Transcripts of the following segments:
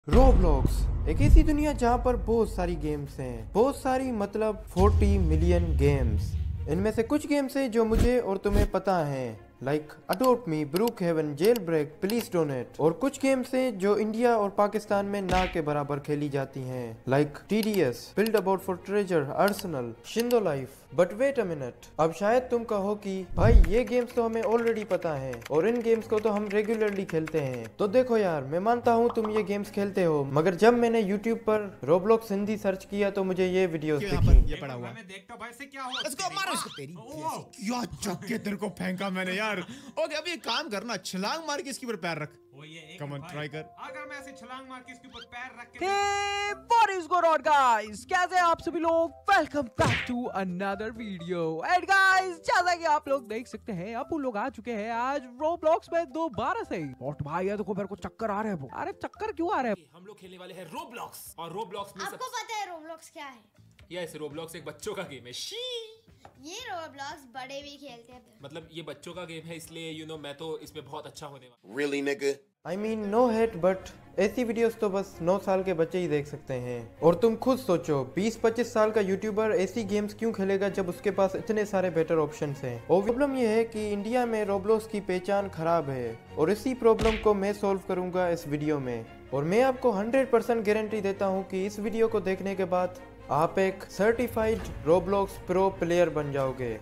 Roblox एक ऐसी दुनिया जहाँ पर बहुत सारी गेम्स हैं, बहुत सारी मतलब 40 मिलियन गेम्स। इनमें से कुछ गेम्स हैं जो मुझे और तुम्हें पता हैं, like adopt me, Brookhaven, jailbreak, please donate. और कुछ गेम्स हैं जो इंडिया और पाकिस्तान में ना के बराबर खेली जाती हैं, like TDS, build a boat for treasure, Arsenal, Shindo life. But wait a minute, अब शायद तुम कहो कि भाई ये गेम्स तो हमें ऑलरेडी पता है और इन गेम्स को तो हम रेगुलरली खेलते हैं। तो देखो यार, मैं मानता हूँ तुम ये गेम्स खेलते हो, मगर जब मैंने YouTube पर रोब्लॉक्स हिंदी सर्च किया तो मुझे ये वीडियोस दिखी। ये पड़ा हुआ मैं देखता भाई से क्या हुआ। इसको मारो इसको तेरी क्या चक्के तेरे को फेंका मैंने यार। ओके अभी एक काम करना, छलांग मार के इसके ऊपर पैर रख। कम ऑन ट्राई कर। अगर मैं ऐसे छलांग मार के इसके ऊपर पैर रख के Hey, what is going on guys? कैसे हैं आप सभी लोग? Welcome back to another video. And guys, जैसा कि आप लोग देख सकते हैं, अब लोग आ चुके हैं आज Roblox में दोबारा से। और भाई ये देखो मेरे को चक्कर आ रहे हैं। अरे चक्कर क्यों आ रहे हैं? हम लोग खेलने वाले हैं रोब्लॉक्स। और रोब्लॉक्स में आपको पता है रोब्लॉक्स क्या है? यस, रोब्लॉक्स एक बच्चों का गेम है। शी ये रोब्लॉक्स बड़े भी खेलते हैं। मतलब ये बच्चों का गेम है, इसलिए मैं तो इसमें बहुत अच्छा होने वाला। Really, nigga? I mean no hate, but ऐसी वीडियोस तो बस 9 साल के बच्चे ही देख सकते हैं। और तुम खुद सोचो, 20-25 साल का यूट्यूबर ऐसी गेम्स क्यों खेलेगा जब उसके पास इतने सारे बेटर ऑप्शंस हैं। और प्रॉब्लम ये है कि इंडिया में रोब्लॉक्स की पहचान खराब है और इसी प्रॉब्लम को मैं सॉल्व करूंगा इस वीडियो में। और मैं आपको 100% गारंटी देता हूँ कि इस वीडियो को देखने के बाद आप एक सर्टिफाइड रोब्लॉक्स प्रो प्लेयर बन जाओगे।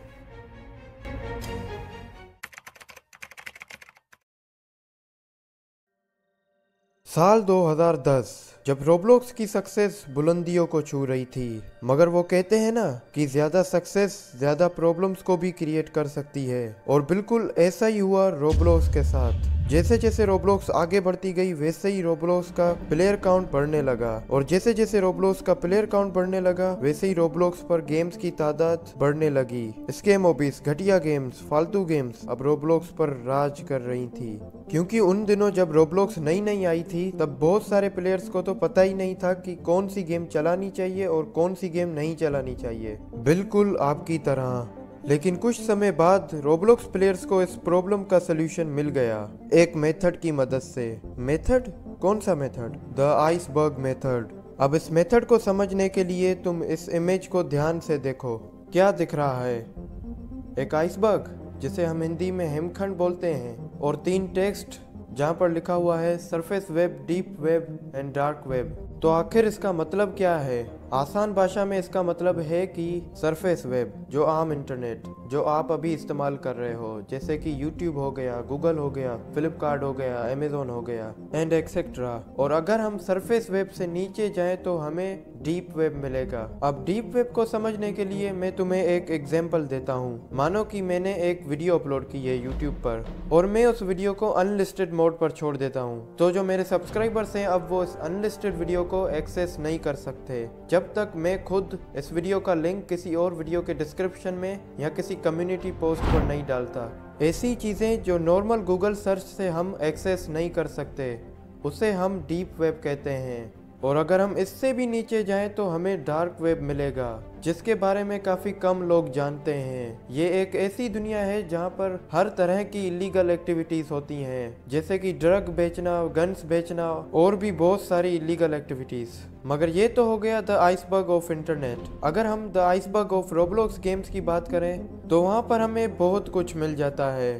साल 2010 जब रोब्लॉक्स की सक्सेस बुलंदियों को छू रही थी, मगर वो कहते हैं ना कि ज्यादा सक्सेस ज्यादा प्रॉब्लम्स को भी क्रिएट कर सकती है। और बिल्कुल ऐसा ही हुआ रोब्लॉक्स के साथ। जैसे जैसे रोब्लॉक्स आगे बढ़ती गई वैसे ही रोब्लॉक्स का प्लेयर काउंट बढ़ने लगा, और जैसे जैसे रोब्लॉक्स का प्लेयर काउंट बढ़ने लगा वैसे ही रोब्लॉक्स पर गेम्स की तादाद बढ़ने लगी। स्कैम हॉबीज, घटिया गेम्स, फालतू गेम्स अब रोब्लॉक्स पर राज कर रही थी। क्योंकि उन दिनों जब रोब्लॉक्स नई नई आई थी तब बहुत सारे प्लेयर्स को तो पता ही नहीं था कि कौन सी गेम चलानी चाहिए और कौन सी गेम नहीं चलानी चाहिए, बिल्कुल आपकी तरह। लेकिन कुछ समय बाद रोब्लॉक्स प्लेयर्स को इस प्रॉब्लम का सलूशन मिल गया, एक मेथड की मदद से। मेथड? कौन सा मेथड? The iceberg method. अब इस मेथड को समझने के लिए तुम इस इमेज को ध्यान से देखो। क्या दिख रहा है? एक आइसबर्ग, जिसे हम हिंदी में हिमखंड बोलते हैं, और 3 टेक्स्ट जहाँ पर लिखा हुआ है surface web, deep web and dark web. तो आखिर इसका मतलब क्या है? आसान भाषा में इसका मतलब है कि सरफेस वेब, जो आम इंटरनेट जो आप अभी इस्तेमाल कर रहे हो, जैसे कि YouTube हो गया, गूगल हो गया, फ्लिपकार्ट हो गया, अमेजोन हो गया एंड एक्सेट्रा। और अगर हम सरफेस वेब से नीचे जाएं तो हमें डीप वेब मिलेगा। अब डीप वेब को समझने के लिए मैं तुम्हें एक एग्जांपल देता हूँ। मानो कि मैंने एक वीडियो अपलोड की है YouTube पर और मैं उस वीडियो को अनलिस्टेड मोड पर छोड़ देता हूँ, तो जो मेरे सब्सक्राइबर्स हैं अब वो इस अनलिस्टेड वीडियो को एक्सेस नहीं कर सकते जब तक मैं खुद इस वीडियो का लिंक किसी और वीडियो के डिस्क्रिप्शन में या किसी कम्युनिटी पोस्ट पर नहीं डालता। ऐसी चीज़ें जो नॉर्मल गूगल सर्च से हम एक्सेस नहीं कर सकते, उसे हम डीप वेब कहते हैं। और अगर हम इससे भी नीचे जाएं तो हमें डार्क वेब मिलेगा, जिसके बारे में काफ़ी कम लोग जानते हैं। ये एक ऐसी दुनिया है जहां पर हर तरह की इलीगल एक्टिविटीज़ होती हैं, जैसे कि ड्रग बेचना, गन्स बेचना और भी बहुत सारी इलीगल एक्टिविटीज़। मगर ये तो हो गया द आइसबर्ग ऑफ इंटरनेट। अगर हम the iceberg of Roblox games की बात करें तो वहाँ पर हमें बहुत कुछ मिल जाता है।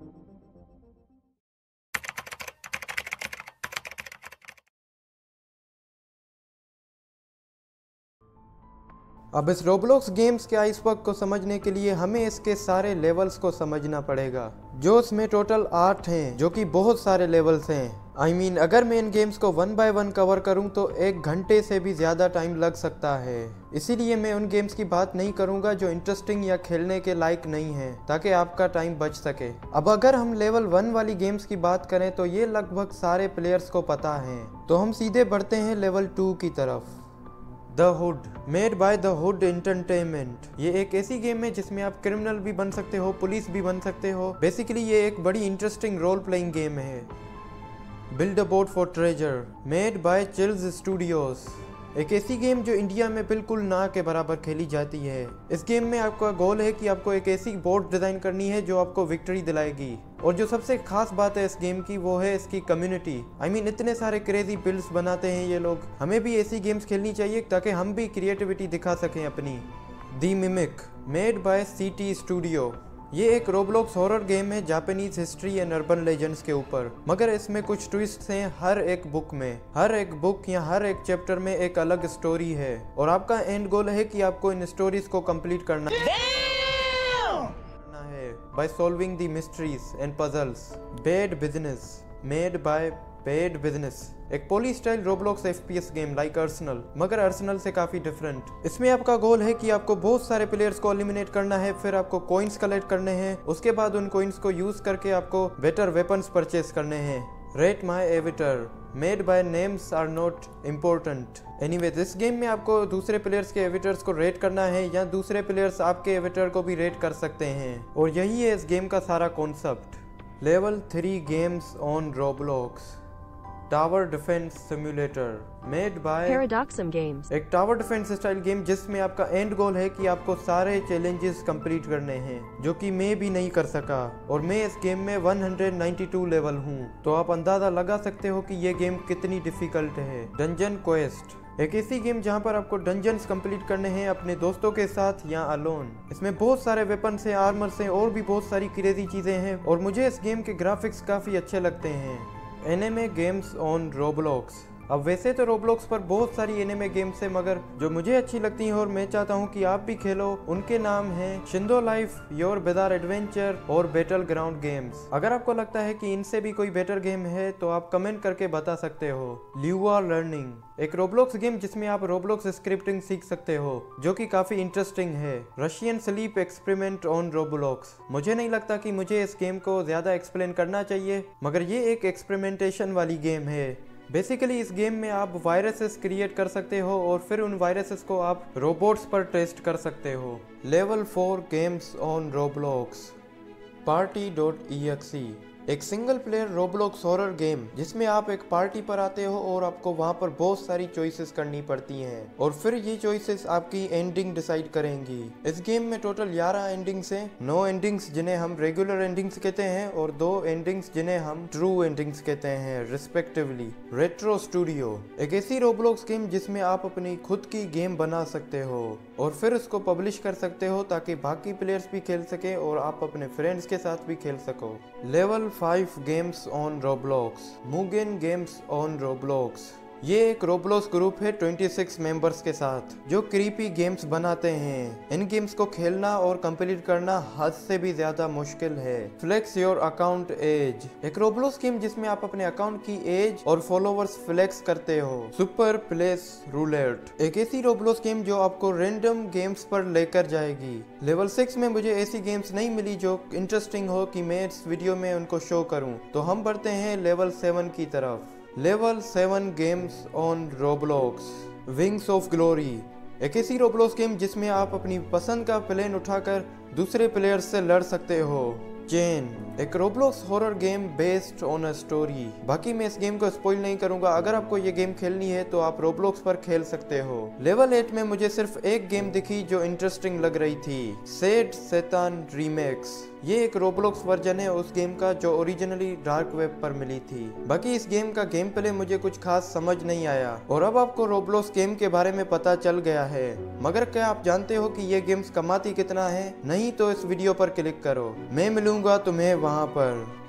अब इस रोब्लॉक्स गेम्स के आइसबर्ग को समझने के लिए हमें इसके सारे लेवल्स को समझना पड़ेगा, जो इसमें टोटल 8 हैं, जो कि बहुत सारे लेवल्स हैं। I mean, अगर मैं इन गेम्स को 1 by 1 कवर करूं तो 1 घंटे से भी ज़्यादा टाइम लग सकता है। इसीलिए मैं उन गेम्स की बात नहीं करूंगा जो इंटरेस्टिंग या खेलने के लायक नहीं है, ताकि आपका टाइम बच सके। अब अगर हम लेवल 1 वाली गेम्स की बात करें तो ये लगभग सारे प्लेयर्स को पता है। तो हम सीधे बढ़ते हैं लेवल 2 की तरफ। The hood, made by the hood entertainment. ये एक ऐसी गेम है जिसमें आप क्रिमिनल भी बन सकते हो, पुलिस भी बन सकते हो। बेसिकली ये एक बड़ी इंटरेस्टिंग रोल प्लेइंग गेम है। Build a boat for treasure, made by chills studios. एक ऐसी गेम जो इंडिया में बिल्कुल ना के बराबर खेली जाती है। इस गेम में आपका गोल है कि आपको एक ऐसी बोट डिजाइन करनी है जो आपको विक्ट्री दिलाएगी। और जो सबसे खास बात है इस गेम की वो है इसकी कम्युनिटी। I mean, इतने सारे क्रेजी बिल्ड्स बनाते हैं ये लोग। हमें भी ऐसी गेम्स खेलनी चाहिए ताकि हम भी क्रिएटिविटी दिखा सकें अपनी। The mimic made by CT studio. ये एक रोब्लॉक्स हॉरर गेम है Japanese history and urban legends के ऊपर, मगर इसमें कुछ ट्विस्ट्स हैं हर एक बुक में। हर एक बुक या हर एक चैप्टर में एक अलग स्टोरी है और आपका एंड गोल है कि आपको इन स्टोरीज को कंप्लीट करना है by solving the mysteries and puzzles. Bad business made by bad business, एक poly style Roblox FPS game like Arsenal, मगर अर्सेनल से काफी डिफरेंट। इसमें आपका गोल है कि आपको बहुत सारे प्लेयर्स को एलिमिनेट करना है, फिर आपको कॉइन्स कलेक्ट करने हैं, उसके बाद उन कॉइन्स को यूज करके आपको बेटर वेपन्स परचेस करने हैं। Rate my avatar made by names are not important. Anyway, इस गेम में आपको दूसरे प्लेयर्स के एविटर्स को रेट करना है या दूसरे प्लेयर्स आपके एविटर को भी रेट कर सकते हैं, और यही है इस गेम का सारा concept. Level 3 games on Roblox. Tower defense simulator made by Paradoxum Games। एक टावर डिफेंस स्टाइल गेम जिसमें आपका एंड गोल है कि आपको सारे चैलेंजेस कंप्लीट करने हैं, जो कि मैं भी नहीं कर सका, और मैं इस गेम में 192 लेवल हूँ। तो आप अंदाजा लगा सकते हो कि ये गेम कितनी डिफिकल्ट है। डंजन क्वेस्ट, एक ऐसी गेम जहाँ पर आपको डंजन्स कंप्लीट करने हैं अपने दोस्तों के साथ या अलोन। इसमें बहुत सारे वेपन्स हैं, आर्मर्स हैं और भी बहुत सारी क्रेजी चीजें हैं, और मुझे इस गेम के ग्राफिक्स काफी अच्छे लगते हैं। Anime games on Roblox. अब वैसे तो रोब्लॉक्स पर बहुत सारी एनिमे गेम्स है, मगर जो मुझे अच्छी लगती हैं और मैं चाहता हूं कि आप भी खेलो, उनके नाम हैं Shindo life, your bizarre adventure और बैटल ग्राउंड गेम्स। अगर आपको लगता है कि इनसे भी कोई बेटर गेम है तो आप कमेंट करके बता सकते हो। ल्यूआ लर्निंग, एक रोब्लॉक्स गेम जिसमें आप रोब्लॉक्स स्क्रिप्टिंग सीख सकते हो, जो कि काफी इंटरेस्टिंग है। Russian sleep experiment on Roblox. मुझे नहीं लगता कि मुझे इस गेम को ज्यादा एक्सप्लेन करना चाहिए, मगर ये एक एक्सपेरिमेंटेशन वाली गेम है। बेसिकली इस गेम में आप वायरसेस क्रिएट कर सकते हो और फिर उन वायरसेस को आप रोबोट्स पर टेस्ट कर सकते हो। Level 4 games on Roblox. Party.exe, एक single player Roblox horror game जिसमें आप एक पार्टी पर आते हो और आपको वहां पर बहुत सारी चॉइसेस करनी पड़ती हैं, और फिर ये चॉइसेस आपकी एंडिंग डिसाइड करेंगी। इस गेम में टोटल 11 एंडिंग्स हैं। 9 एंडिंग्स जिन्हें हम रेगुलर एंडिंग्स कहते हैं और 2 एंडिंग्स जिन्हें हम ट्रू एंडिंग्स कहते हैं रिस्पेक्टिवली। रेट्रो स्टूडियो, एक ऐसी रोब्लॉक्स गेम जिसमें आप अपनी खुद की गेम बना सकते हो और फिर उसको पब्लिश कर सकते हो ताकि बाकी प्लेयर्स भी खेल सके और आप अपने फ्रेंड्स के साथ भी खेल सको। Level 5 games on Roblox. Mugen games on Roblox, ये एक रोब्लॉक्स ग्रुप है 26 मेंबर्स के साथ जो क्रीपी गेम्स बनाते हैं। इन गेम्स को खेलना और कंप्लीट करना हद से भी ज्यादा मुश्किल है। फ्लेक्स योर अकाउंट एज, एक रोब्लॉक्स गेम जिसमें आप अपने अकाउंट की एज और फॉलोवर्स फ्लेक्स करते हो। सुपर प्लेस रूलेट, एक ऐसी रोब्लॉक्स गेम जो आपको रैंडम गेम्स पर लेकर जाएगी। लेवल 6 में मुझे ऐसी गेम्स नहीं मिली जो इंटरेस्टिंग हो कि मैं इस वीडियो में उनको शो करूं, तो हम बढ़ते हैं लेवल 7 की तरफ। Level 7 games on Roblox. Wings of glory, एक ऐसी रोब्लॉक्स गेम जिसमें आप अपनी पसंद का प्लेन उठाकर दूसरे प्लेयर्स से लड़ सकते हो। चेन, एक Roblox horror game based on a story. बाकी मैं इस गेम को स्पॉइल नहीं करूंगा, अगर आपको ये गेम खेलनी है तो आप रोब्लॉक्स पर खेल सकते हो। लेवल 8 में मुझे सिर्फ एक गेम दिखी जो इंटरेस्टिंग लग रही थी, सेड सैतान रीमेक्स। ये एक रोब्लॉक्स वर्जन है उस गेम का जो ओरिजिनली डार्क वेब पर मिली थी। बाकी इस गेम का गेम प्ले मुझे कुछ खास समझ नहीं आया और अब आपको रोब्लॉक्स गेम के बारे में पता चल गया है, मगर क्या आप जानते हो कि ये गेम्स कमाती कितना है? नहीं तो इस वीडियो पर क्लिक करो, मैं मिलूंगा तुम्हें वहां पर।